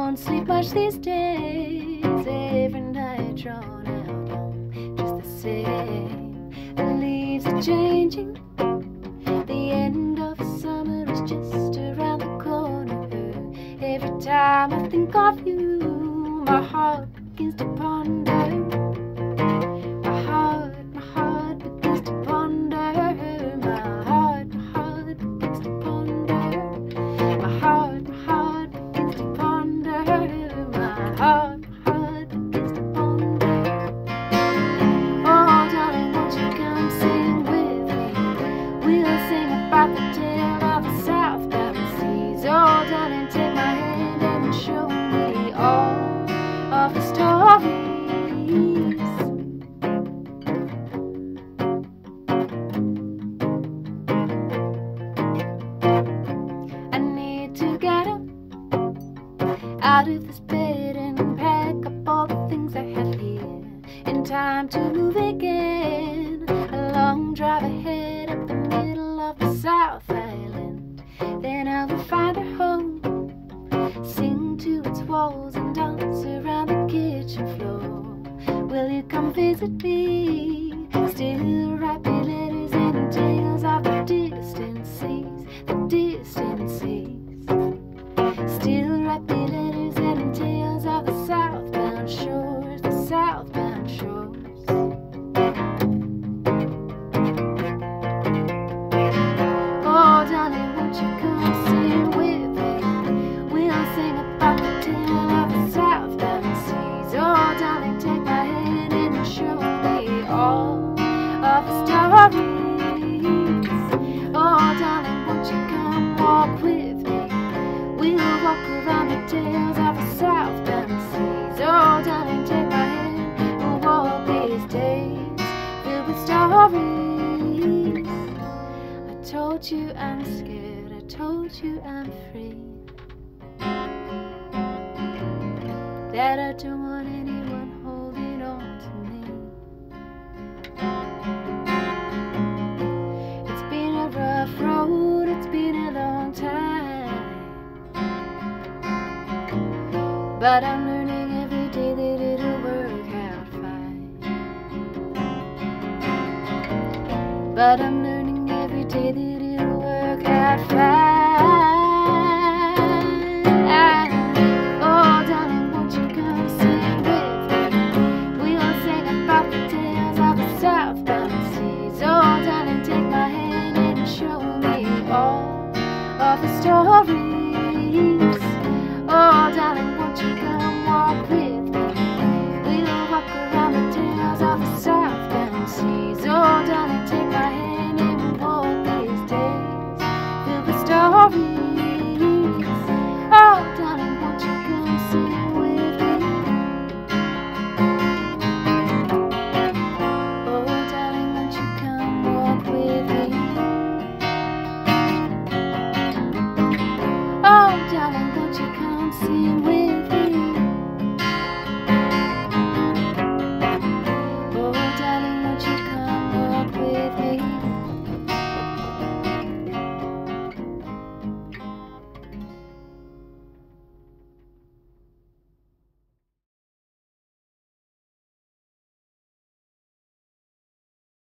don't sleep much these days. Every night drawn out on just the same. The leaves are changing. The end of summer is just around the corner. Every time I think of you, my heart begins to ponder. My heart begins to ponder. My heart begins to ponder. My heart begins to ponder. My heart begins to ponder. Oh, darling, won't you come sing with me? We'll sing about the tale of the southbound seas. Oh, darling, take my hand and show me all of the stories. I need to get up out of this bed and pack up all the things I have here in time to move again. A long drive ahead up the middle of the South Island. Then I will find a home, sing to its walls and dance around the kitchen floor. Will you come visit me? Still write me letters and tales of the distant seas, the distant seas. Still write me letters and tales of the southbound shores, the southbound shores. Oh, darling, won't you come sing with me? We'll sing about the tale of the southbound seas. Oh, darling, take my hand and show me all of the stories. Oh, darling, won't you come walk with me? We'll walk around the tales of the southbound seas. Oh, darling, take my hand, we'll walk these days filled with stories. I told you I'm scared, I told you I'm free, that I don't want anyone holding on to me. It's been a rough road, it's been a long time, but I'm learning every day that it'll work out fine. But I'm learning every day that it'll work out fine. Oh, darling, won't you come sing with me? We'll sing about the tales of the southbound seas. Oh, darling, take my hand and show me all of the stories. Oh, darling, won't you come walk with me? We'll walk around the tales of the southbound seas. Oh, darling, take my hand and walk these days filled with stories. Oh, darling, won't you come sing with me? Oh, darling, won't you come walk with me? Oh, darling, won't you come sing